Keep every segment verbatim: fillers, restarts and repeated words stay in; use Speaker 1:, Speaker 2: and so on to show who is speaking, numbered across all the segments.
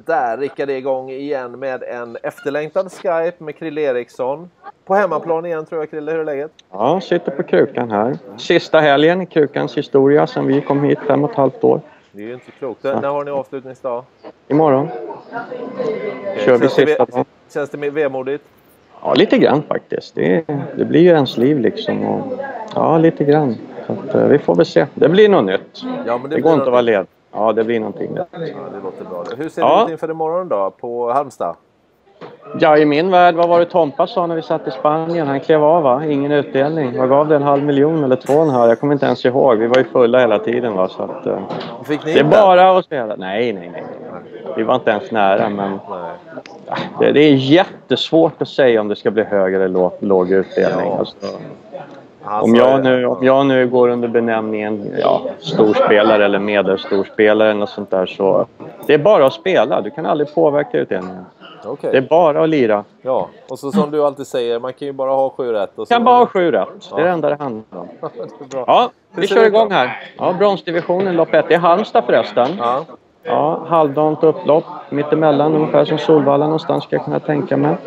Speaker 1: Där Rickard är igång igen med en efterlängtad Skype med Krille Eriksson. På hemmaplan igen tror jag, Krille, hur är läget?
Speaker 2: Ja, sitter på Krukan här. Sista helgen i Krukans historia sen vi kom hit fem och ett halvt år.
Speaker 1: Det är ju inte klokt. Så. När har ni avslutningsdag?
Speaker 2: Imorgon.
Speaker 1: Okay.
Speaker 2: Kör vi sista dagen.
Speaker 1: Känns det mer vemodigt?
Speaker 2: Ja, lite grann faktiskt. Det, det blir ju ens liv liksom. Och, ja, lite grann. Så att, uh, vi får väl se. Det blir något nytt.
Speaker 1: Ja, men det,
Speaker 2: det går inte att vara led. Ja, det blir någonting.
Speaker 1: Ja, det låter bra. Hur ser
Speaker 2: ja.
Speaker 1: det ut inför imorgon då på Halmstad?
Speaker 2: Ja, i min värld, vad var det Tompa sa när vi satt i Spanien? Han klev av, va? Ingen utdelning. Vad gav det, en halv miljon eller två och en halv? Jag kommer inte ens ihåg. Vi var ju fulla hela tiden, va? Så att, uh,
Speaker 1: Fick ni
Speaker 2: det är
Speaker 1: inte?
Speaker 2: bara att spela. Nej, nej, nej. Vi var inte ens nära, men det, det är jättesvårt att säga om det ska bli hög eller låg, låg utdelning. Ja. Alltså,
Speaker 1: alltså,
Speaker 2: om, jag nu, om jag nu går under benämningen ja, storspelare eller medelstorspelare eller något sånt där, så det är bara att spela. Du kan aldrig påverka utdelningen.
Speaker 1: Okay.
Speaker 2: Det är bara att lira.
Speaker 1: Ja, och så som du alltid säger, man kan ju bara ha sju rätt. Och så
Speaker 2: kan bara ha sju rätt.
Speaker 1: Ja.
Speaker 2: Det är det enda det handlar om.
Speaker 1: det är bra.
Speaker 2: Ja, vi kör igång här. Ja, bronsdivisionen, lopp ett. Det är Halmstad förresten.
Speaker 1: Ja.
Speaker 2: Ja, halvdant upplopp. Mittemellan, ungefär som Solvalla någonstans ska jag kunna tänka mig.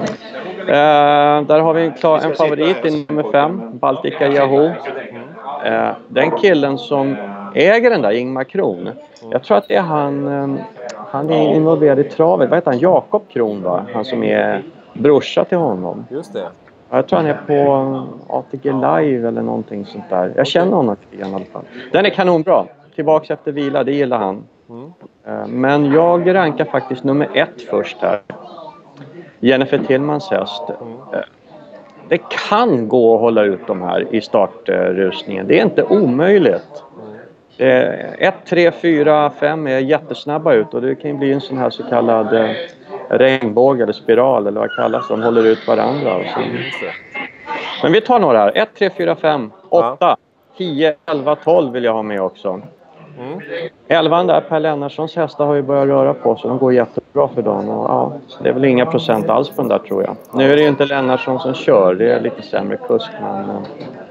Speaker 2: Eh, där har vi en, klar, en favorit i nummer fem, Baltica Yahoo. Eh, den killen som äger den där, Ingmar Kron. Jag tror att det är han, eh, han är involverad i travet. Vad heter han? Jakob Kron, va? Han som är brorsa till honom.
Speaker 1: Just det.
Speaker 2: Jag tror han är på A T G Live eller någonting sånt där. Jag känner honom i alla fall. Den är kanonbra. Tillbaks efter vila, det gillar han. Mm. Men jag rankar faktiskt nummer ett först här. Jennifer Tillmans häst. Mm. Det kan gå att hålla ut de här i startrusningen. Det är inte omöjligt. ett, tre, fyra, fem är jättesnabba ut. Och det kan ju bli en sån här så kallad regnbåge eller spiral eller vad kallas. De håller ut varandra. Och så. Men vi tar några här. ett, tre, fyra, fem, åtta, tio, elva, tolv vill jag ha med också. Mm. elvan där, Per Lennartssons hästar har ju börjat röra på så de går jättebra för dem. Och, ja, det är väl inga procent alls på den där tror jag. Nu är det ju inte Lennartsson som kör, det är lite sämre kusk. Men, eh,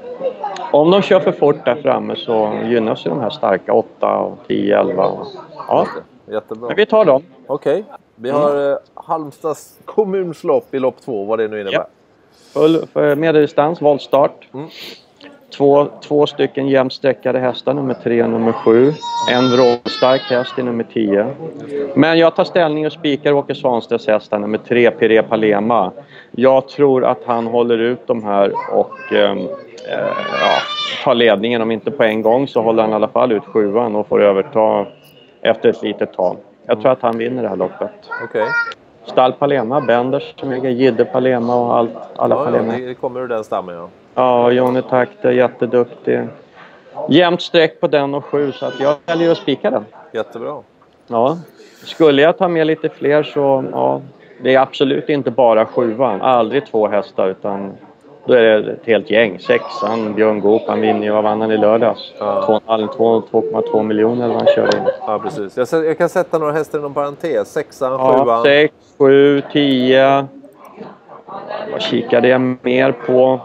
Speaker 2: om de kör för fort där framme så gynnas ju de här starka åtta, och tio, elva. Och, ja,
Speaker 1: jättebra.
Speaker 2: Men vi tar dem.
Speaker 1: Okej, okay. Vi har mm. eh, Halmstads kommunslopp i lopp två, vad det nu innebär.
Speaker 2: Ja. Full för medeldistans, voltstart. Mm. Två, två stycken jämnsträckade hästar, nummer tre och nummer sju. En vrålstark häst i nummer tio. Men jag tar ställning och spikar Åke Svanstedts hästar, nummer tre, Piré Palema. Jag tror att han håller ut de här och eh, ja, tar ledningen. Om inte på en gång så håller han i alla fall ut sjuan och får överta efter ett litet tag. Jag tror att han vinner det här loppet.
Speaker 1: Okej. Okay.
Speaker 2: Stall Palema, Benders som äger Gidde Palema och allt, alla
Speaker 1: ja,
Speaker 2: Palema.
Speaker 1: Ja, det kommer ur den stammen, ja.
Speaker 2: Ja, Johnny Takter, jätteduktig. Jämnt streck på den och sju, så att jag väljer att spika den.
Speaker 1: Jättebra.
Speaker 2: Ja, skulle jag ta med lite fler så, ja, det är absolut inte bara sjuan. Aldrig två hästar, utan då är det ett helt gäng. Sexan, Björn Goop, han vinner ju, vad vann han i lördags? Ja. två komma två miljoner eller vad han kör in.
Speaker 1: Ja, precis. Jag, jag kan sätta några hästar inom parentes. Sexan,
Speaker 2: ja,
Speaker 1: sjuan.
Speaker 2: sex, sju, tio. Vad kikade jag mer på?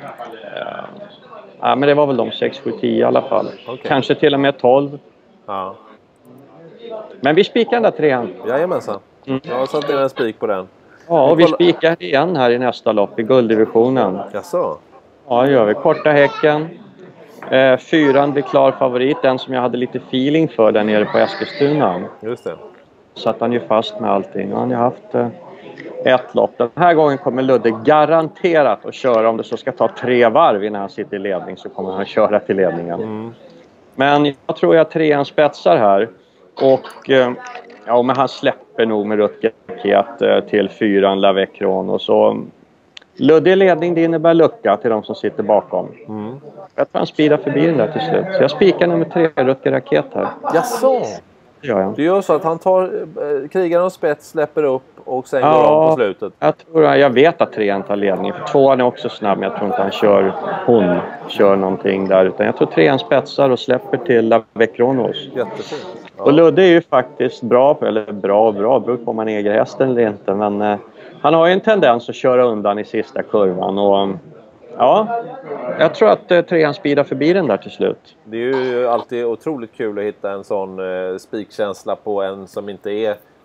Speaker 2: Ja, men det var väl de sex, sju, tio i alla fall. Okay. Kanske till och med tolv.
Speaker 1: Ja.
Speaker 2: Men vi spikar den där trean.
Speaker 1: Jajamensan. Mm. Jag har satt ner en spik på den.
Speaker 2: Ja, och vi spikar igen här i nästa lopp i gulddivisionen.
Speaker 1: Jaså?
Speaker 2: Ja, det gör vi. Korta häcken. Eh, fyran blir klar favorit. Den som jag hade lite feeling för där nere på Eskilstuna.
Speaker 1: Just det.
Speaker 2: Satt han ju fast med allting. Han har haft eh, ett lopp. Den här gången kommer Ludde garanterat att köra. Om det så ska ta tre varv innan han sitter i ledning så kommer han att köra till ledningen. Mm. Men jag tror jag trean spetsar här. Och eh, ja, men han släpper nog med Rutger Raket eh, till fyran Lavecron. Och så Ludde i ledning, det innebär lucka till de som sitter bakom. Mm. Jag tror han speedar förbi den där till slut. Så jag spikar nummer tre, Rutger Raket här.
Speaker 1: Jaså?
Speaker 2: Ja, ja.
Speaker 1: Du gör så att han tar eh, krigaren och spets, släpper upp och sen ja, går om på slutet.
Speaker 2: Jag, tror, jag vet att trean tar ledningen. För tvåan är också snabb, men jag tror inte han kör, hon kör någonting där. Utan jag tror trean spetsar och släpper till Lavecronos.
Speaker 1: Jättefint. Ja.
Speaker 2: Och Ludde är ju faktiskt bra, eller bra och bra, beror på om man äger hästen eller inte. Men eh, han har ju en tendens att köra undan i sista kurvan. Och ja, jag tror att eh, trean speedar förbi den där till slut.
Speaker 1: Det är ju alltid otroligt kul att hitta en sån eh, spikkänsla på en som inte är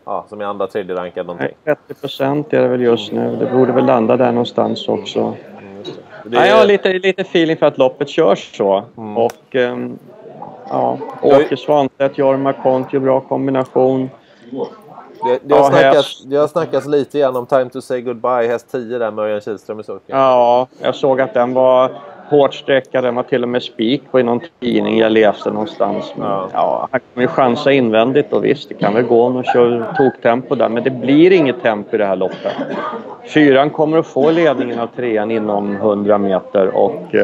Speaker 1: ja, som är andra, tredje rankad någonting.
Speaker 2: trettio procent är det väl just nu. Det borde väl landa där någonstans också. Mm, det är... ja, jag har lite, lite feeling för att loppet körs så. Mm. Och um, ja, Åke Svanstedt, Jorma Kontio, bra kombination.
Speaker 1: Det, det, har ja, snackats, det har snackats lite igen om Time to say goodbye, häst tio där med Örjan Kihlström i sulken.
Speaker 2: Ja, jag såg att den var hårt sträckad. Den var till och med spik på i någon tidning jag läste någonstans. Men, ja. Ja, han kan ju chansa invändigt och visst, det kan väl gå om och köra toktempo där. Men det blir inget tempo i det här loppet. Fyran kommer att få ledningen av trean inom hundra meter och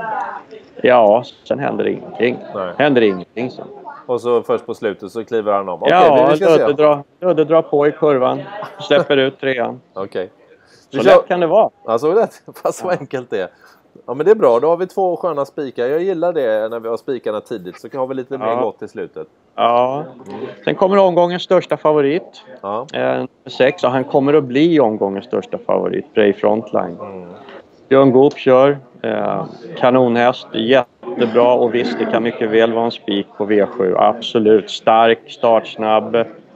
Speaker 2: ja, sen händer det ingenting. Nej. Händer ingenting sen.
Speaker 1: Och så först på slutet så kliver han om. Okej,
Speaker 2: ja, vi ska Ludde, dra, Ludde drar på i kurvan. Släpper ut trean.
Speaker 1: Okej.
Speaker 2: Så kör... lätt kan det vara.
Speaker 1: Ja, så lätt. Fast så enkelt det är. Ja, men det är bra. Då har vi två sköna spikar. Jag gillar det när vi har spikarna tidigt. Så har vi lite mer ja. gott i slutet.
Speaker 2: Ja. Mm. Sen kommer omgångens största favorit. Ja. Eh, sex. Och han kommer att bli omgångens största favorit. Bray Frontline. Mm. Björn Goop kör. Eh, kanonhäst. Jättebra. Och visst, det kan mycket väl vara en spik på V sju. Absolut. Stark, startsnabb.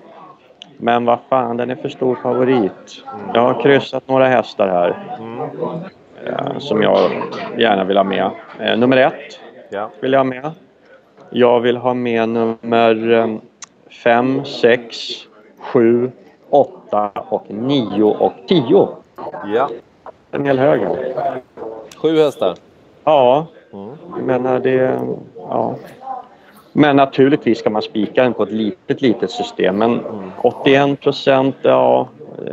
Speaker 2: Men vad fan, den är för stor favorit. Mm. Jag har kryssat några hästar här. Mm. Eh, som jag gärna vill ha med. Eh, nummer ett ja. vill jag ha med. Jag vill ha med nummer fem, sex, sju, åtta och nio och tio.
Speaker 1: Ja.
Speaker 2: En hel hög.
Speaker 1: Sju hästar.
Speaker 2: Ja. Mm. Jag menar det... Ja. Men naturligtvis ska man spika den på ett litet, litet system. Men mm. åttioen procent, ja...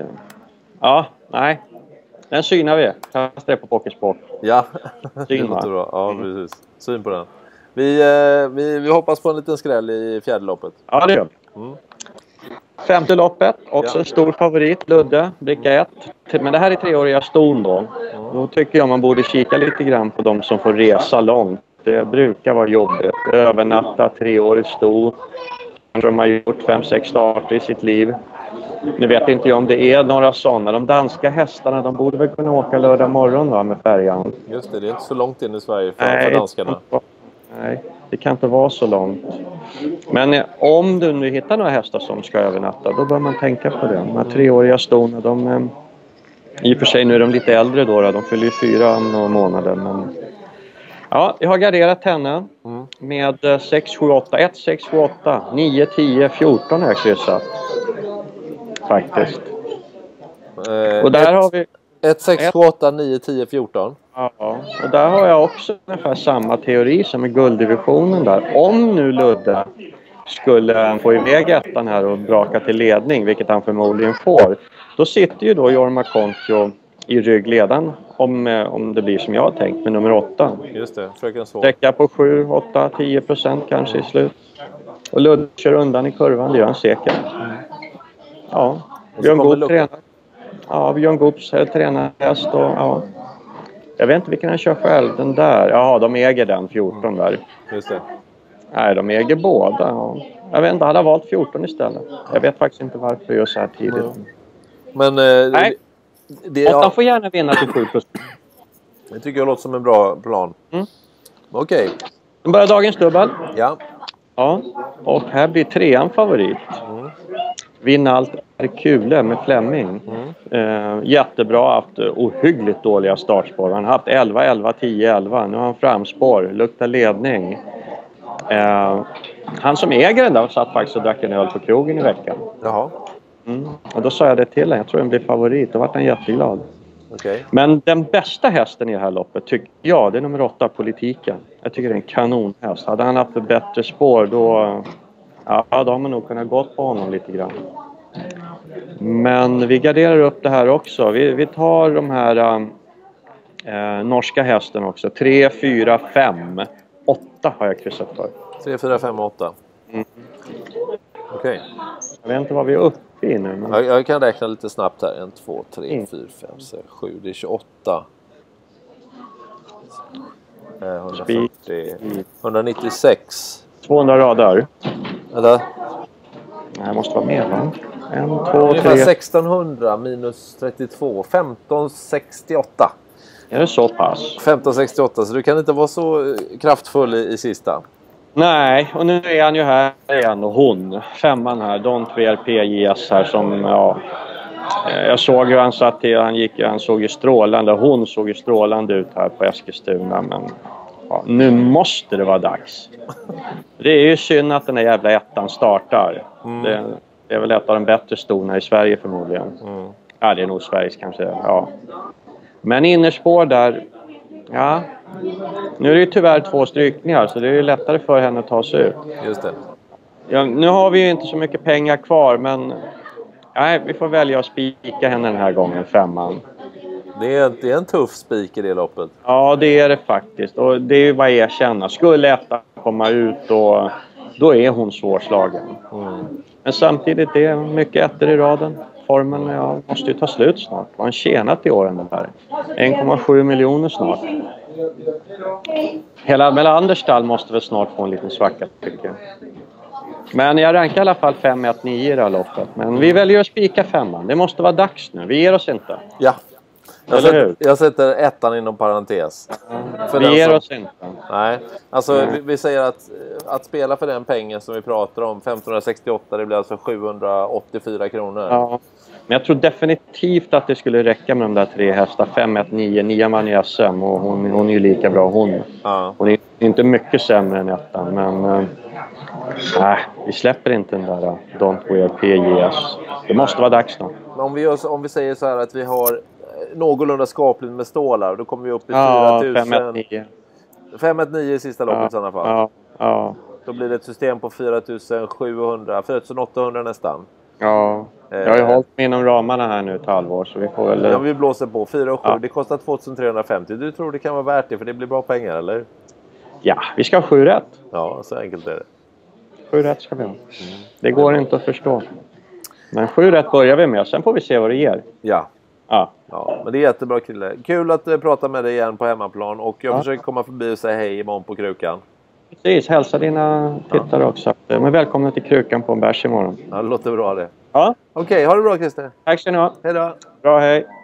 Speaker 2: Ja, nej. Den synar vi. Kasta det på Pokersport.
Speaker 1: Ja, det låter bra. Ja, precis. Syn på den. Vi, eh, vi, vi hoppas på en liten skräll i fjärde loppet.
Speaker 2: Ja, det gör vi. Mm. Femte loppet, också ja. en stor favorit, Ludde, bricka ett. Men det här är treåriga ston då. Mm. Då tycker jag man borde kika lite grann på de som får resa långt. Det brukar vara jobbigt. Övernatta, treårigt sto. De har gjort fem, sex starter i sitt liv. Nu vet inte jag om det är några sådana. De danska hästarna, de borde väl kunna åka lördag morgon va, med färjan.
Speaker 1: Just det, det är inte så långt in i Sverige för, Nej, för danskarna.
Speaker 2: Nej, det kan inte vara så långt. Men eh, om du nu hittar några hästar som ska övernatta, då bör man tänka på det. De här treåriga stona, de... Eh, i och för sig nu är de lite äldre då, då. De fyller ju fyra om några månader. Men... Ja, jag har garderat henne mm. med sex, sju, åtta. ett, sex, sju, åtta. nio, tio, fjorton har jag kryssat. Faktiskt.
Speaker 1: Eh, och där ett, har vi... ett, sex, sju, åtta, nio, tio, fjorton.
Speaker 2: Ja, och där har jag också ungefär samma teori som i gulddivisionen där. Om nu Ludde skulle få iväg ettan här och braka till ledning, vilket han förmodligen får. Då sitter ju då Jorma Kontio i ryggledan om, om det blir som jag har tänkt med nummer åtta.
Speaker 1: Just det, fröken så.
Speaker 2: Sträcka på sju, åtta, tio procent kanske i slut. Och Ludde kör undan i kurvan, det gör han säkert. Mm. Ja, Björn Goop tränar. Ja, Björn Goops tränarhäst och ja. Jag vet inte vilken han kör själv, den där. Ja, de äger den, fjorton där.
Speaker 1: Just det.
Speaker 2: Nej, de äger båda. Ja. Jag vet inte, han har valt fjorton istället. Jag vet faktiskt inte varför jag så här tidigt. Mm.
Speaker 1: Men... Eh,
Speaker 2: Nej. Det, ja. Han får gärna vinna till sju procent.
Speaker 1: Det tycker jag låter som en bra plan. Mm. Okej. Okay.
Speaker 2: Nu börjar dagens dubbel.
Speaker 1: Ja.
Speaker 2: Ja, och här blir trean favorit. Mm. Vinna allt är kul med Fleming. Mm. Eh, jättebra, haft ohyggligt dåliga startspår. Han har haft elva, elva, tio, elva. Nu har han framspår, luktar ledning. Eh, han som äger den där satt faktiskt och drack en öl på krogen i veckan.
Speaker 1: Jaha.
Speaker 2: Mm. Och då sa jag det till honom. Jag tror den blir favorit. Då var han jätteglad.
Speaker 1: Okay. Men
Speaker 2: den bästa hästen i det här loppet tycker jag, det är nummer åtta, Politiken. Jag tycker det är en kanonhäst. Hade han haft ett bättre spår då... Ja, då har man nog kunnat gått på honom lite grann. Men vi garderar upp det här också. Vi, vi tar de här äh, norska hästen också. tre, fyra, fem, åtta har jag kryssat för.
Speaker 1: tre, fyra, fem, åtta. Mm. Okej. Okay.
Speaker 2: Jag vet inte vad vi är uppe i nu. Men...
Speaker 1: Jag, jag kan räkna lite snabbt här. en, två, tre, fyra, fem, sex, sju. Det är tjugoåtta. hundrafyrtio. hundranittiosex.
Speaker 2: tvåhundra rader.
Speaker 1: Eller?
Speaker 2: Nej, det måste vara mer va? En, två,
Speaker 1: ungefär
Speaker 2: tre.
Speaker 1: sextonhundra minus trettiotvå. femton sextioåtta.
Speaker 2: Är det så pass?
Speaker 1: femton sextioåtta, så du kan inte vara så kraftfull i, i sista.
Speaker 2: Nej, och nu är han ju här igen och hon, femman här, Don't V R P J S här som, ja, jag såg hur han satt till, han gick, han såg ju strålande, hon såg ju strålande ut här på Eskilstuna, men ja, nu måste det vara dags. Det är ju synd att den här jävla ettan startar. Mm. Det, det är väl ett av de bättre storna i Sverige förmodligen. Mm. Ja, det är nog Sveriges kanske, ja. Men innerspår där, ja, nu är det ju tyvärr två strykningar så det är ju lättare för henne att ta sig ut.
Speaker 1: Just det.
Speaker 2: Ja, nu har vi ju inte så mycket pengar kvar, men nej, vi får välja att spika henne den här gången, femman.
Speaker 1: Det är, det är en tuff spik i det loppet.
Speaker 2: Ja, det är det faktiskt. Och det är ju vad jag erkänner. Skulle ettan komma ut och då är hon svårslagen. Mm. Men samtidigt är det mycket ettor i raden. Formen ja, måste ju ta slut snart. Vad har han tjänat i åren där? en komma sju miljoner snart. Hela Melanders stall måste väl snart få en liten svacka, tycker jag. Men jag rankar i alla fall fem ett nio i det här loppet. Men vi väljer att spika femman. Det måste vara dags nu. Vi ger oss inte.
Speaker 1: Ja. Jag sätter, jag sätter ettan inom parentes.
Speaker 2: För vi ger som, oss inte.
Speaker 1: Nej. Alltså nej. Vi, vi säger att, att spela för den pengen som vi pratar om, femtonhundrasextioåtta, det blir alltså sjuhundraåttiofyra kronor. Ja.
Speaker 2: Men jag tror definitivt att det skulle räcka med de där tre hästar. fem ett nio, nio man i S M och hon, hon är ju lika bra hon. Ja. Hon är inte mycket sämre än ettan, men äh, nej, vi släpper inte den där Don't We Are P J S. Det måste vara dags nu.
Speaker 1: Om vi, gör, om vi säger så här att vi har någorlunda skapligt med stålar, då kommer vi upp i ja, fyra tusen. fem ett nio i sista loppet ja, i sådana fall.
Speaker 2: Ja, ja.
Speaker 1: Då blir det ett system på fyra tusen sjuhundra, fyra tusen åttahundra nästan.
Speaker 2: Ja, jag har ju hållit mig inom ramarna här nu ett halvår så vi får väl...
Speaker 1: Ja, vi blåser på fyra och sju. Ja. Det kostar tvåtusentrehundrafemtio. Du tror det kan vara värt det för det blir bra pengar, eller?
Speaker 2: Ja, vi ska ha sju rätt.
Speaker 1: Ja, så enkelt är det.
Speaker 2: Sju rätt ska vi ha. Mm. Det går inte att förstå. Men sju rätt börjar vi med. Sen får vi se vad det ger.
Speaker 1: Ja.
Speaker 2: Ja.
Speaker 1: Ja, men det är jättebra kille. Kul att uh, prata med dig igen på hemmaplan. Och jag ja. försöker komma förbi och säga hej imorgon på Krukan. Precis,
Speaker 2: hälsa dina tittare ja. också. Men välkomna till Krukan på en bärs imorgon.
Speaker 1: Ja, det låter bra det.
Speaker 2: Ja.
Speaker 1: Okej, okay, ha det bra Christer.
Speaker 2: Tack ska ni ha.
Speaker 1: Hej då.
Speaker 2: Bra, hej.